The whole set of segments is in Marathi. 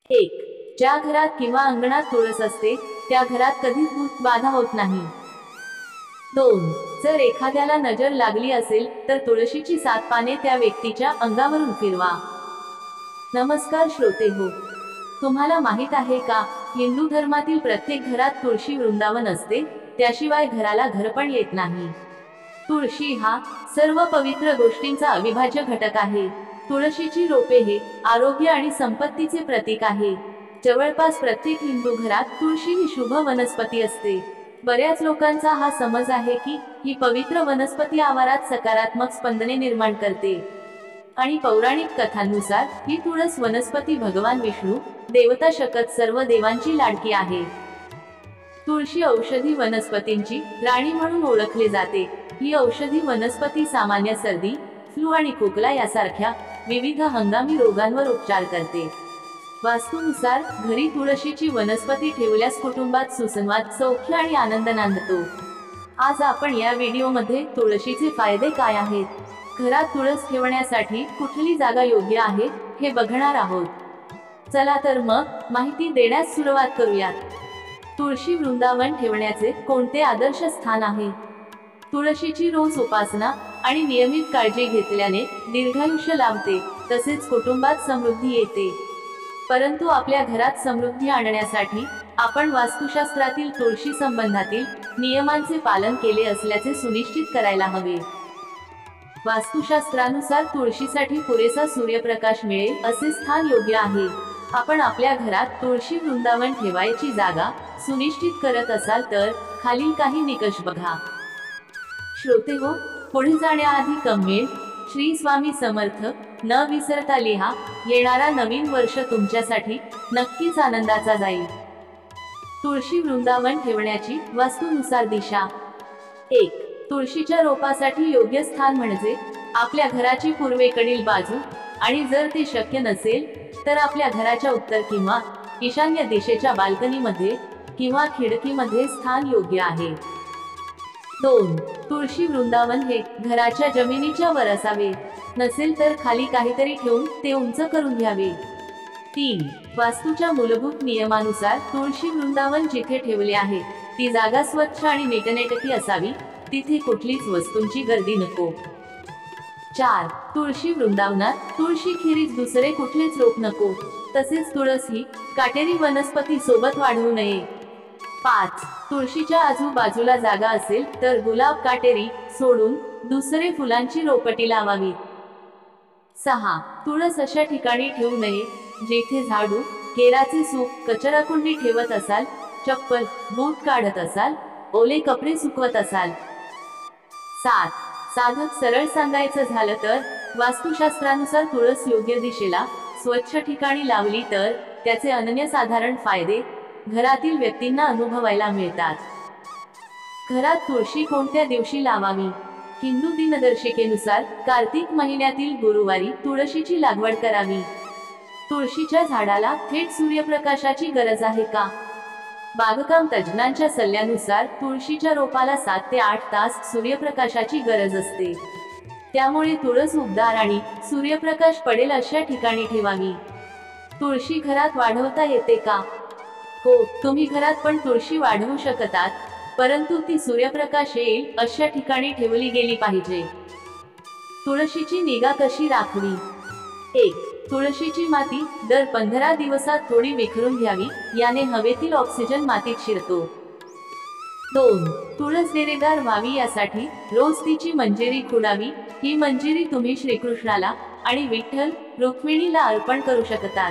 एक, ज्या घरात किंवा अंगणात तुळस असते त्या घरात कधीच भूत बाधा होत नाही. 2, जर एखाद्याला नजर लागली असेल तर तुळशीची 7 पाने त्या व्यक्तीच्या अंगावरून फिरवा. नमस्कार श्रोतेहो, तुम्हाला माहित आहे का, हिंदू धर्मातील प्रत्येक घरात तुळशी वृंदावन असते, त्याशिवाय घराला घरपण येत नाही. तुळशी हा सर्व पवित्र गोष्टींचा अविभाज्य घटक आहे. तुळशीची रोपे हे आरोग्य आणि संपत्तीचे प्रतीक आहे. जवळपास प्रत्येक हिंदू घरात तुळशी ही शुभ वनस्पती असते. बऱ्याच लोकांचा हा समज आहे की ही पवित्र वनस्पती आवारात सकारात्मक स्पंदने निर्माण करते आणि पौराणिक कथांनुसार ही तुळस वनस्पती भगवान विष्णू, देवता शकत सर्व देवांची लाडकी आहे. तुळशी औषधी वनस्पतींची राणी म्हणून ओळखले जाते. ही औषधी वनस्पती सामान्य सर्दी, फ्लू आणि खोकला यासारख्या विविध हंगामी रोगांवर उपचार करते. वास्तूनुसार घरी तुळशीची वनस्पती ठेवल्यास कुटुंबात सुसंवाद, सौख्य आणि आनंद नांदतो. आज आपण या व्हिडिओमध्ये तुळशीचे फायदे काय आहेत, घरात तुळस ठेवण्यासाठी कुठली जागा योग्य आहे हे बघणार आहोत. चला तर मग माहिती देण्यास सुरुवात करूयात. तुळशी वृंदावन ठेवण्याचे कोणते आदर्श स्थान आहे? तुळशीची रोज उपासना आणि नियमित काळजी घेतल्याने दीर्घायुष्य लाभते, तसेच कुटुंबात समृद्धी येते. परंतु आपल्या घरात समृद्धी आणण्यासाठी आपण वास्तुशास्त्रातील तुळशी संबंधातील नियमांचे पालन केले असल्याचे सुनिश्चित करायला हवे. वास्तुशास्त्रानुसार तुळशीसाठी पुरेसा सूर्यप्रकाश मिळेल असे स्थान योग्य आहे. आपण आपल्या घरात तुळशी वृंदावन ठेवायची जागा सुनिश्चित करत असाल तर खालील काही निकष बघा. श्रोतेहो, पुढे जाण्याआधी कमेंट श्री स्वामी समर्थ न विसरता लिहा. येणारा नवीन वर्ष तुमच्यासाठी नक्कीच आनंदाचा जाईल. तुळशी वृंदावन ठेवण्याची वास्तुनुसार दिशा. 1, तुळशीच्या रोपासाठी योग्य स्थान म्हणजे आपल्या घराची पूर्वेकडील बाजू, आणि जर ते शक्य नसेल तर आपल्या घराच्या उत्तर किंवा ईशान्य दिशेच्या बाल्कनीमध्ये किंवा खिडकीमध्ये स्थान योग्य आहे. 2, तुळशी वृंदावन हे घराच्या जमिनीच्या वर असावे, नसेल तर खाली काहीतरी ठेवून ते उंच करून घ्यावे. 3, वास्तूच्या मूलभूत नियमानुसार तुळशी वृंदावन जिथे ठेवले आहे ती जागा स्वच्छ आणि नीटनेटकी असावी, तिथे कुठलीच वस्तूंची गर्दी नको. 4, तुळशी वृंदावनात तुळशी खेरीज दुसरे कुठलेच रोप नको, तसेच तुळस ही काटेरी वनस्पती सोबत वाढवू नये. 5, तुळशीच्या आजूबाजूला जागा असेल तर गुलाब काटेरी सोडून दुसरे फुलांची रोपटी लावावी. 6, तुळस अशा ठिकाणी ठेवू नये जेथे झाडू, केराचे सूप, कचराकुंडी ठेवत असाल, चप्पल, बूट काढत असाल, ओले कपडे सुकवत असाल. 7, साधक सरळ सांगायचं झालं तर वास्तुशास्त्रानुसार तुळस योग्य दिशेला स्वच्छ ठिकाणी लावली तर त्याचे अनन्यसाधारण फायदे घरातील व्यक्तींना अनुभवायला मिळतात. घरात तुळशी कोणत्या दिवशी लावावी? हिंदू दिनदर्शिकेनुसार कार्तिक महिन्यातील गुरुवारी तुळशीची लागवड करावी. तुळशीच्या झाडाला थेट सूर्यप्रकाशाची गरज आहे का? बागकाम तज्ज्ञांच्या सल्ल्यानुसार तुळशीच्या रोपाला 7 ते 8 तास सूर्यप्रकाशाची गरज असते. त्यामुळे तुळस उबदार आणि सूर्यप्रकाश पडेल अशा ठिकाणी ठेवावी. तुळशी घरात वाढवता येते का? हो, तुम्ही घरात पण तुळशी वाढवू शकतात, परंतु ती सूर्यप्रकाश येईल अशा ठिकाणी ठेवली गेली पाहिजे. तुळशीची निगा कशी राखावी? 1, तुळशीची माती दर 15 दिवसात थोडी विखरून घ्यावी, याने हवेतील ऑक्सिजन मातीत शिरतो. 2, तुळस डेरेदार व्हावी यासाठी रोज तिची मंजिरी खुडावी. ही मंजिरी तुम्ही श्रीकृष्णाला आणि विठ्ठल रुक्मिणीला अर्पण करू शकतात.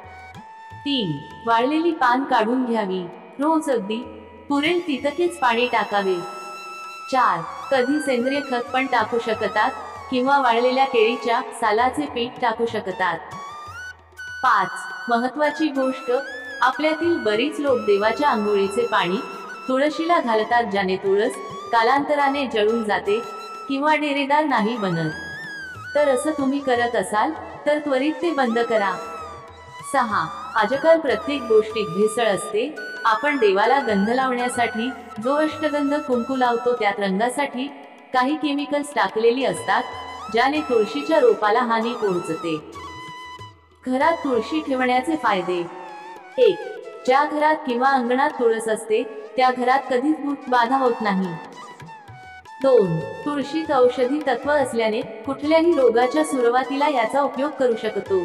3, वाळलेली पान काढून घ्यावी. रोज अगदी पुरेल तितकेच पाणी टाकावे. 4, कधी सेंद्रिय खत पण टाकू शकतात किंवा वाळलेल्या केळीच्या सालाचे पीठ टाकू शकतात. 5, महत्त्वाची गोष्ट, आपल्यातील बरीच लोक देवाच्या आंघोळीचे पाणी तुळशीला घालतात, ज्याने तुळस कालांतराने जळून जाते किंवा डेरेदार नाही बनत. तर असं तुम्ही करत असाल तर त्वरित ते बंद करा. 6, आजकाल प्रत्येक गोष्टीत भेसळ असते. आपण देवाला गंध लावण्यासाठी जो अष्टगंध कुंकू लावतो त्यात रंगासाठी काही केमिकल्स टाकलेली असतात, ज्याने तुळशीच्या रोपाला हानी पोहोचते. घरात तुळशी ठेवण्याचे फायदे. 1. ज्या घरात किंवा अंगणात तुळस असते त्या घरात कधीच भूत बाधा होत नाही. 2. तुळशीत औषधी तत्व असल्याने कुठल्याही रोगाच्या सुरुवातीला याचा उपयोग करू शकतो.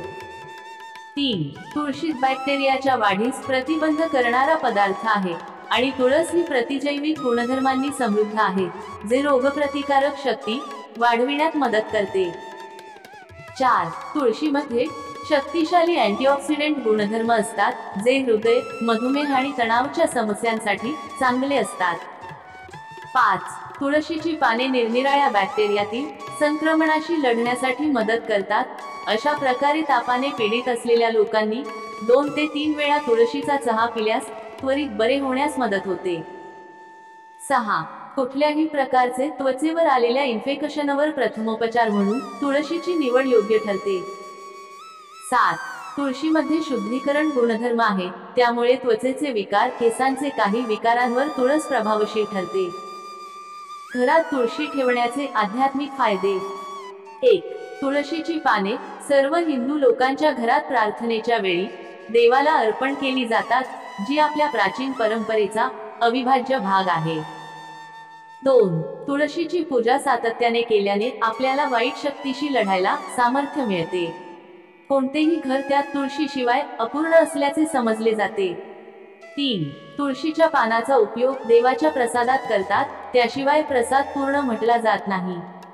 3. तुळशीत बॅक्टेरियाच्या वाढीस प्रतिबंध करणारा पदार्थ आहे आणि तुळस ही प्रतिजैविक गुणधर्मांनी समृद्ध आहे, जे रोगप्रतिकारक शक्ती वाढविण्यात मदत करते. 4. तुळशीमध्ये शक्तिशाली अँटीऑक्सिडेंट गुणधर्म असतात, जे हृदय, मधुमेह आणि तणावाच्या समस्यांसाठी चांगले असतात. 5. तुळशीची पाने निरनिराळ्या बॅक्टेरियातील संक्रमणाशी लढण्यासाठी मदत करतात. अशा प्रकारे तापाने पीडित असलेल्या लोकांनी 2 ते 3 वेळा तुळशीचा चहा पिल्यास त्वरित बरे होण्यास मदत होते. 6. कुठल्याही प्रकारचे त्वचेवर आलेल्या इन्फेक्शनवर प्रथमोपचार म्हणून तुळशीची निवड योग्य ठरते. 7. तुळशीमध्ये शुद्धीकरण गुणधर्म आहे, त्यामुळे त्वचेचे विकार, केसांचे काही विकारांवर तुळस प्रभावशील ठरते. घरात तुळशी ठेवण्याचे आध्यात्मिक फायदे. 1. तुळशीची पाने सर्व हिंदू लोकांच्या घरात प्रार्थनेच्या वेळी देवाला अर्पण केली जातात, जी आपल्या प्राचीन परंपरेचा अविभाज्य भाग आहे. 2. तुळशीची पूजा सातत्याने केल्याने आपल्याला वाईट शक्तीशी लढायला सामर्थ्य मिळते. कोणतेही घर त्यात तुळशीशिवाय अपूर्ण असल्याचे समजले जाते. 3. तुळशीच्या पानाचा उपयोग देवाच्या प्रसादात करतात, त्याशिवाय प्रसाद पूर्ण म्हटला जात नाही.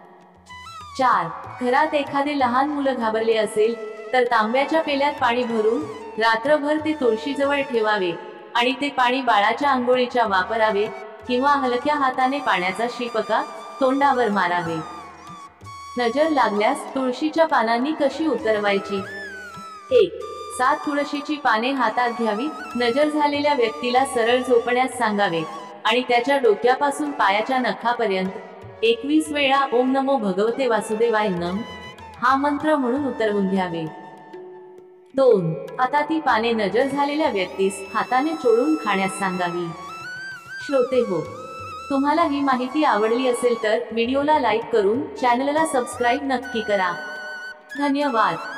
4. घरात एखादे लहान मुलं घाबरले असेल तर तांब्याच्या पेल्यात पाणी भरून रात्रभर ते तुळशीजवळ ठेवावे आणि ते पाणी बाळाच्या आंघोळीच्या वापरावे किंवा हलक्या हाताने पाण्याचा शिपका तोंडावर मारावे. नजर लागल्यास तुळशीच्या पानांनी कशी उतरवायची. 1. 7 तुळशीची पाने हातात घ्यावी. नजर झालेल्या व्यक्तीला सरळ झोपण्यास सांगावे आणि त्याच्या डोक्यापासून पायाच्या नखापर्यंत 21 वेळा ओम नमो भगवते वासुदेवाय नम हा मंत्र म्हणून उतरवून घ्यावे. 2. आता ती पाने नजर झालेल्या व्यक्तीस हाताने चोळून खाण्यास सांगावी. श्रोते हो, तुम्हाला ही माहिती आवडली असेल तर व्हिडिओला लाईक करून चॅनलला सबस्क्राईब नक्की करा. धन्यवाद.